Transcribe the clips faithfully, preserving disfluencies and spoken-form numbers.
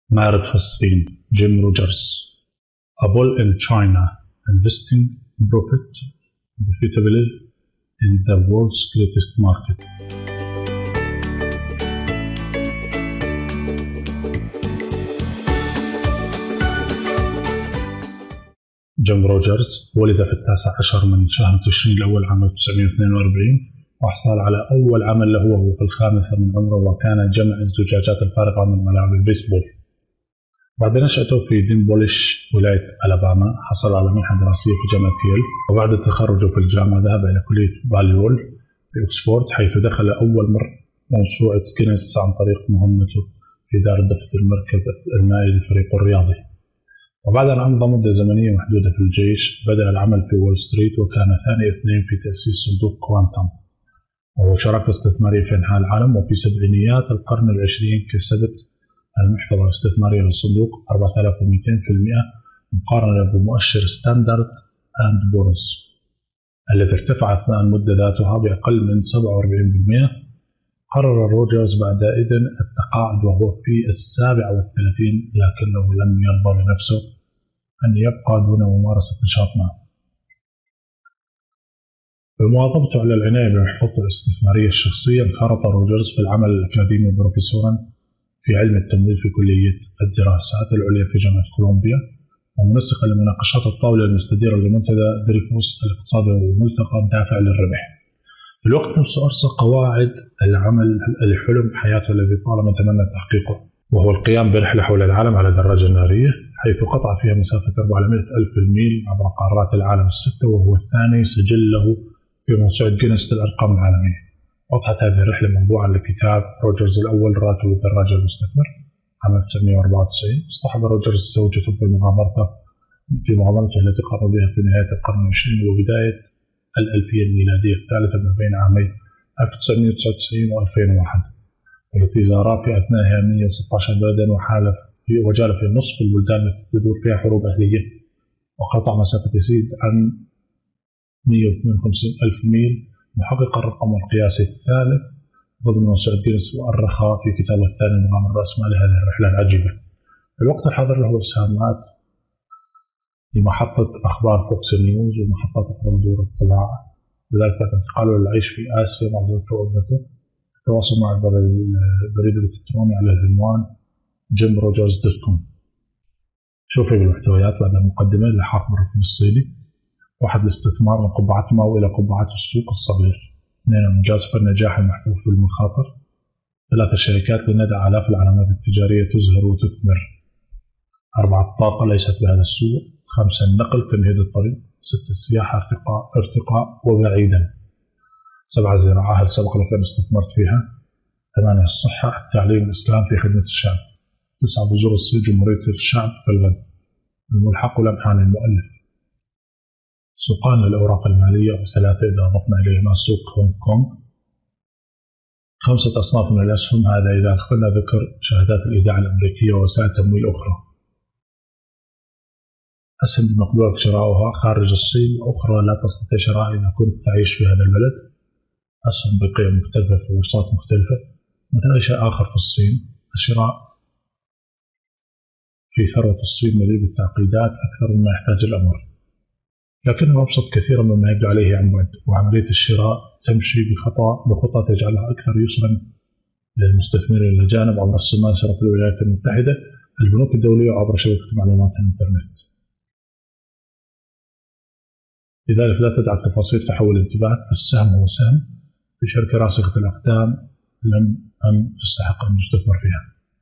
مارد في الصين جيم روجرز. A bull in China investing profit profitably in the world's greatest market. جيم روجرز ولد في التاسع عشر من شهر تشرين الأول عام ألف وتسعمائة واثنين وأربعين، وحصل على أول عمل له وهو في الخامسة من عمره، وكان جمع الزجاجات الفارغة من ملاعب البيسبول. بعد نشأته في دينبوليش ولاية ألاباما حصل على منحة دراسية في جامعة ييل، وبعد تخرجه في الجامعة ذهب إلى كلية باليول في أكسفورد، حيث دخل أول مرة موسوعة جينيس عن طريق مهمته في إدارة دفة المركز المائي للفريق الرياضي. وبعد أن أمضى مدة زمنية محدودة في الجيش بدأ العمل في وول ستريت، وكان ثاني اثنين في تأسيس صندوق كوانتم، وهو شراكة استثمارية في أنحاء العالم. وفي سبعينيات القرن العشرين كسبت المحفظة الاستثمارية للصندوق أربعة آلاف ومئتين بالمئة مقارنة بمؤشر ستاندرد أند بورز الذي ارتفع أثناء المدة ذاتها بأقل من سبعة وأربعين بالمئة. قرر روجرز بعدئذ التقاعد وهو في السابع والثلاثين، لكنه لم يرضى لنفسه أن يبقى دون ممارسة نشاط ما. بمواظبته على العناية بمحفظته الاستثمارية الشخصية، انخرط روجرز في العمل الأكاديمي بروفيسورا في علم التمويل في كلية الدراسات العليا في جامعة كولومبيا، ومنسقا لمناقشات الطاولة المستديرة لمنتدى دريفوس الاقتصادي والملتقى الدافع للربح. في الوقت نفسه أرسى قواعد العمل لحلم حياته الذي طالما تمنى تحقيقه، وهو القيام برحلة حول العالم على دراجة نارية، حيث قطع فيها مسافة أربعمائة ألف الميل عبر قارات العالم الستة، وهو الثاني سجل له في موسوعة جينيس للأرقام العالمية. وضحت هذه الرحلة موضوعا لكتاب روجرز الأول راكب الدراجة المستثمر عام ألف وتسعمائة وأربعة وتسعين. اصطحب روجرز زوجته في مغامرته في مغامرته التي قام بها في نهاية القرن العشرين وبداية الألفية الميلادية الثالثة ما بين عامي ألف وتسعمائة وتسعة وتسعين وألفين وواحد، والتي زارا في أثناءها مئة وستة عشر بلدا وحالف في وجال في نصف البلدان التي تدور فيها حروب أهلية، وقطع مسافة تزيد عن مئة واثنين وخمسين ألف ميل، محققا الرقم القياسي الثالث ضمن موسوعة جينيس، وأرخى في كتابه الثاني مغامرة الرأسمالي هذه الرحلة العجيبة. في الوقت الحاضر له إسهامات لمحطة أخبار فوكس نيوز ومحطات أخرى دور الطباعة، لذلك بعد انتقاله للعيش في آسيا مع زوجته وابنته التواصل مع البريد الإلكتروني على العنوان جيم روجرز دوت كوم. شوفي بالمحتويات بعد المقدمة لحاق بالرقم الصيني. واحد، الاستثمار من قبعات ماو إلى قبعات السوق الصغير. اثنين، المجاز في النجاح المحفوف بالمخاطر. ثلاثة، الشركات لندى آلاف العلامات التجارية تزهر وتثمر. أربعة، الطاقة ليست بهذا السوق. خمسة، النقل تمهيد الطريق. ستة، السياحة ارتقاء ارتقاء وبعيدا. سبعة، الزراعة هل سبق لك أن استثمرت فيها؟ ثمانية، الصحة، التعليم، الإسلام في خدمة الشعب. تسعة، بذور الصين جمهورية الشعب في الغد. الملحق لمحان المؤلف. سوقان للأوراق المالية وثلاثة إذا أضفنا إليهما سوق هونغ كونغ. خمسة أصناف من الأسهم، هذا إذا أخذنا ذكر شهادات الإيداع الأمريكية ووسائل تمويل أخرى. أسهم بمقدورك شراؤها خارج الصين، وأخرى لا تستطيع شراءها إذا كنت تعيش في هذا البلد. أسهم بقيم مختلفة في بورصات مختلفة. مثل أي شيء آخر في الصين، الشراء في ثروة الصين مليء بالتعقيدات أكثر مما يحتاج الأمر، لكنه أبسط كثيرا مما يبدو عليه عن بعد، وعملية الشراء تمشي بخطأ بخطة تجعلها أكثر يسرا للمستثمرين الأجانب عبر السماسرة في الولايات المتحدة، البنوك الدولية وعبر شبكة معلومات الإنترنت. لذلك لا تدع التفاصيل تحول انتباهك، فالسهم هو سهم في شركة راسخة الأقدام لم أن تستحق أن تستثمر فيها.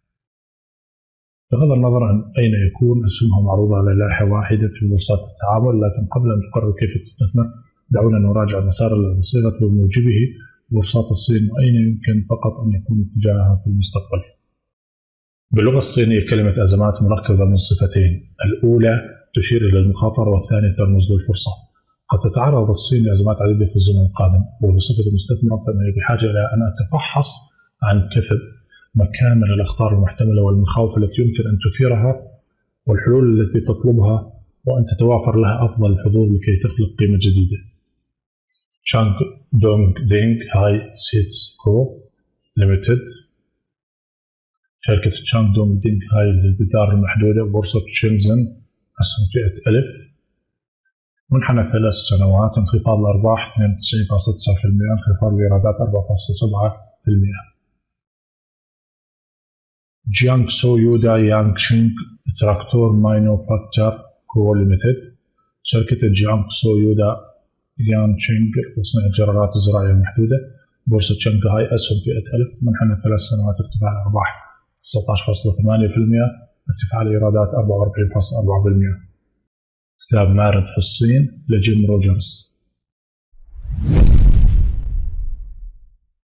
بغض النظر عن أين يكون، أسهمها معروضة على لائحة واحدة في بورصات التعامل، لكن قبل أن تقرر كيف تستثمر دعونا نراجع المسار الذي صيغت بموجبه بورصات الصين، وأين يمكن فقط أن يكون اتجاهها في المستقبل. باللغة الصينية كلمة أزمات مركبة من صفتين، الأولى تشير إلى المخاطرة والثانية ترمز للفرصة. قد تتعرض الصين لأزمات عديدة في الزمن القادم، وبصفة مستثمر فأنا بحاجة إلى أن أتفحص عن كثب مكان من الأخطار المحتملة والمخاوف التي يمكن أن تثيرها والحلول التي تطلبها، وأن تتوافر لها أفضل الحظوظ لكي تخلق قيمة جديدة. شانغ دونغ دينغ هاي سيتس كو ليميتد شركة تشانغ دونغ دينغ هاي للبذار المحدودة، بورصة شنزن أسهم فئة ألف. منحنى ثلاث سنوات، انخفاض الأرباح اثنين وتسعين فاصلة تسعة بالمئة، انخفاض الإيرادات أربعة فاصلة سبعة بالمئة. جيانغ سو يودا يانغ شينغ تراكتور مانيفاكتشر كو ليميتد. شركة جيانغ سو يودا يانغ شينغ تصنيع الجرارات الزراعية المحدودة، بورصة شنغهاي أسهم فئة ألف. منحنى ثلاث سنوات، ارتفاع الأرباح تسعة عشر فاصلة ثمانية بالمئة، ارتفاع الإيرادات أربعة وأربعين فاصلة أربعة بالمئة. كتاب مارد في الصين لجيم روجرز.